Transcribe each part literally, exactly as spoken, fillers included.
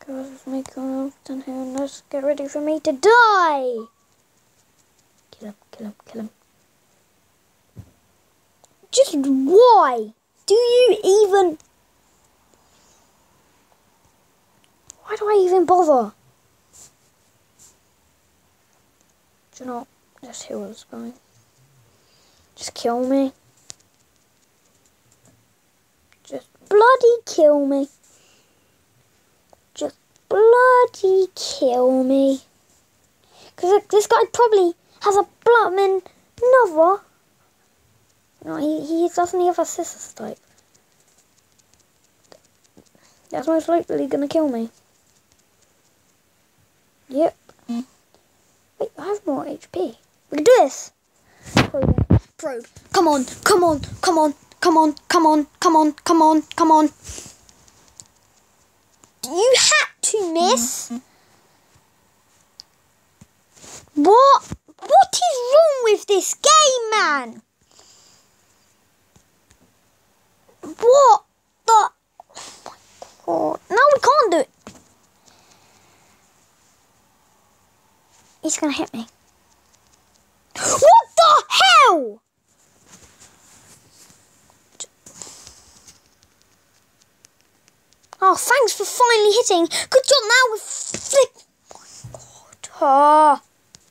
Let's make a down here and let's get ready for me to die. Kill him, kill him, kill him. Just why do you even... Why do I even bother? Do you know, just hear what's going. Just kill me. Just bloody kill me. Just bloody kill me. Because this guy probably has a blooming another. No, he, he doesn't have a sister type. That's most likely going to kill me. Yep. Mm. Wait, I have more H P. We can do this. Probe. Probe. Come on, come on, come on, come on, come on, come on, come on, come on. You had to miss. Mm-hmm. What? What is wrong with this game, man? What the? Oh my God. No, we can't do it. He's gonna hit me. What the hell? Oh, thanks for finally hitting. Good job now with flip. Oh my God. Oh.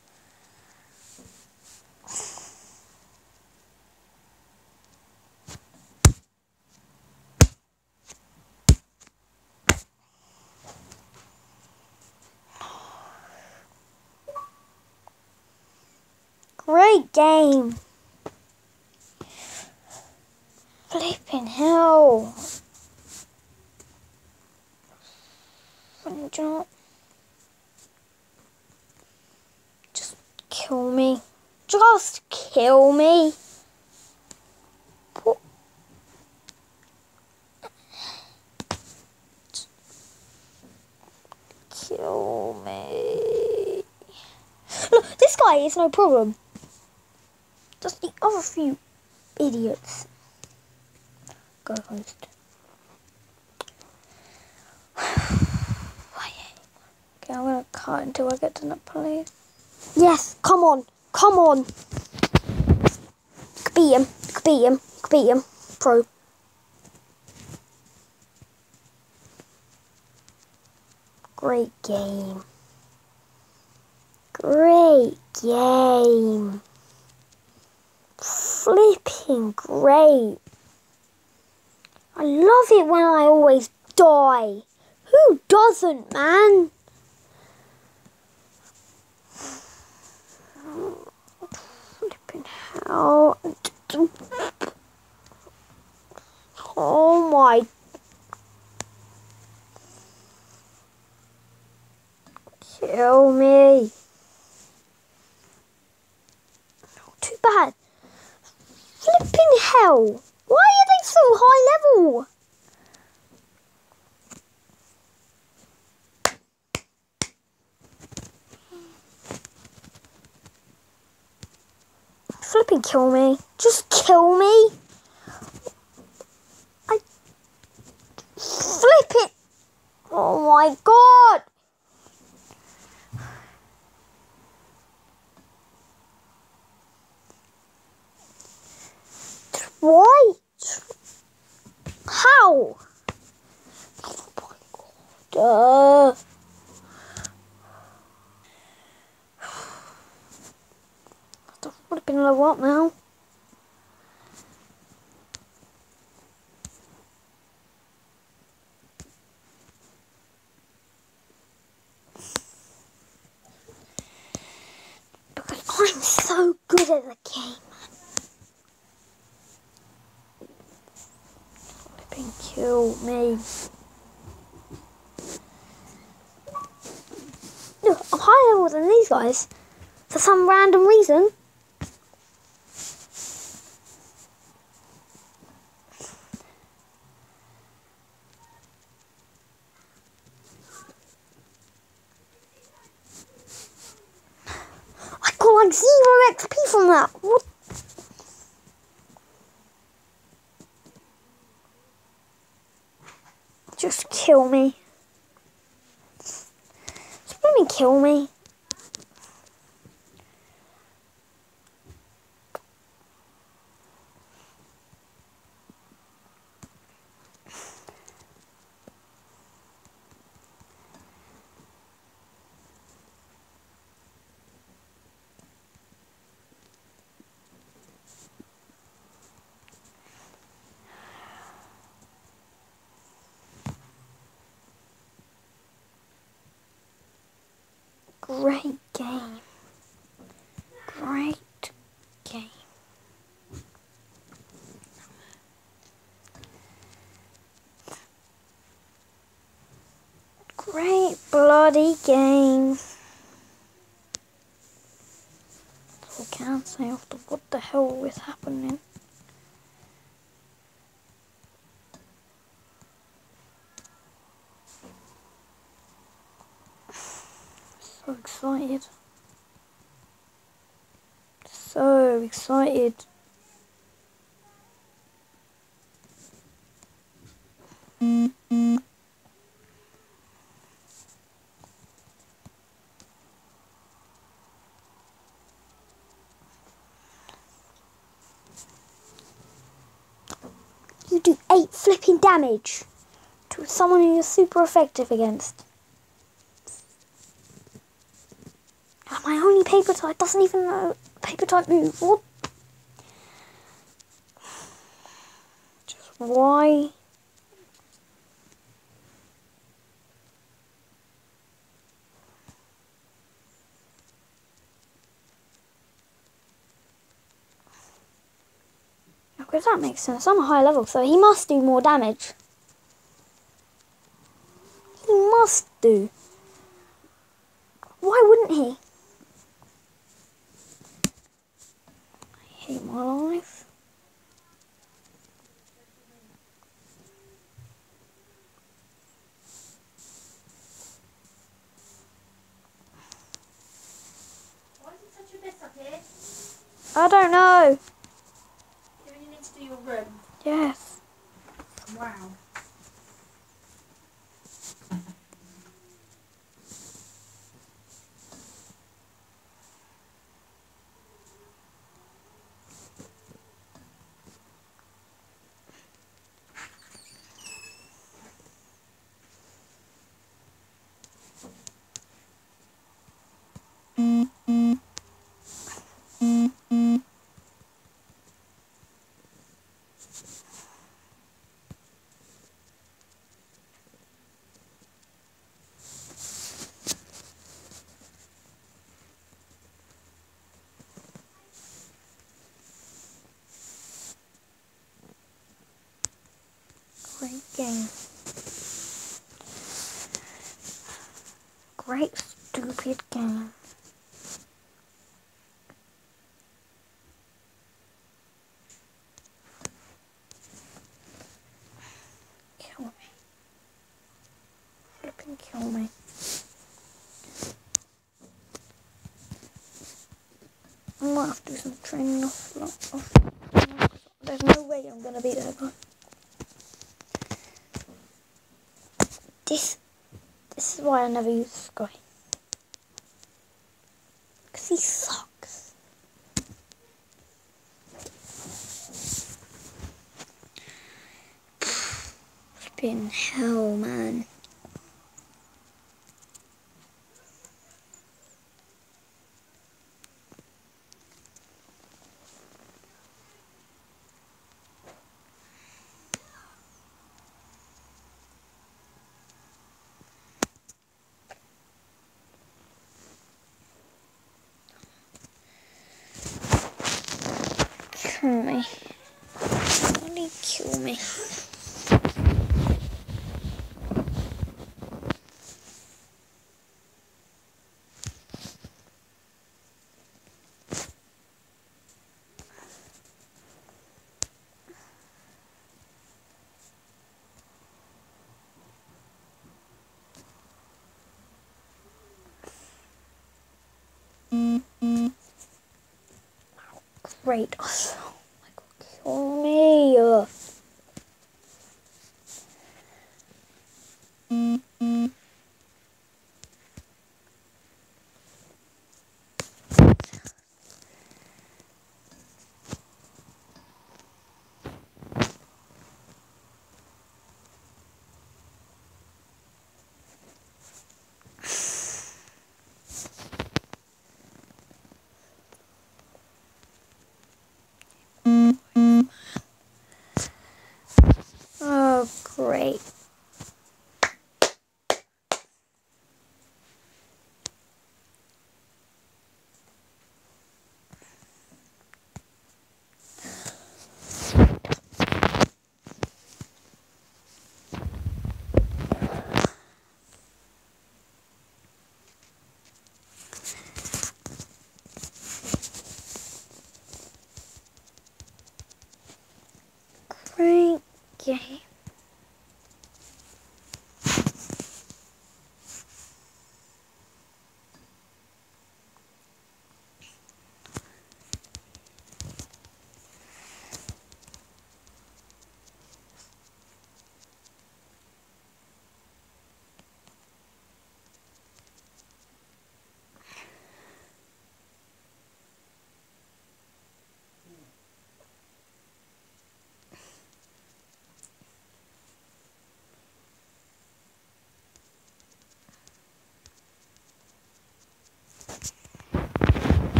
Great game. Flipping hell. Just kill me. Just kill me. What? Kill me. Look, this guy is no problem. Just the other few idiots. Go host. Okay, I'm gonna cut until I get to that place. Yes, come on, come on. Beat him, beat him, beat him. Pro. Great game. Great game. Flipping great. I love it when I always die. Who doesn't, man? Flipping hell. Oh my. Kill me. Too bad. Flipping hell. Why are they so high level? Flipping kill me. Just kill me. I flip it. Oh my God. Why? How? Oh my God. Uh. Would have been a what now? Because I'm so good at the game. Flipping kill me. Look, I'm higher level than these guys for some random reason. Like zero X P from that. What? Just kill me. Let me kill me. Great game. Great game. Great bloody game. That's all I can say after what the hell is happening. So excited. So excited. You do eight flipping damage to someone who you're super effective against. And my only paper type doesn't even know paper type move. What? Just why? Because that makes sense. I'm a high level, so he must do more damage. He must do. Why wouldn't he? I hate my life. Why is it such a mess up here? I don't know. You really need to do your room. Yes. Wow. Great game. Great stupid game. Kill me. Flipping kill me. I might have to do some training off. off. There's no way I'm gonna beat that guy. This, this is why I never use this guy. Because he sucks. Flipping hell, man. Kill me. Really kill me. Great.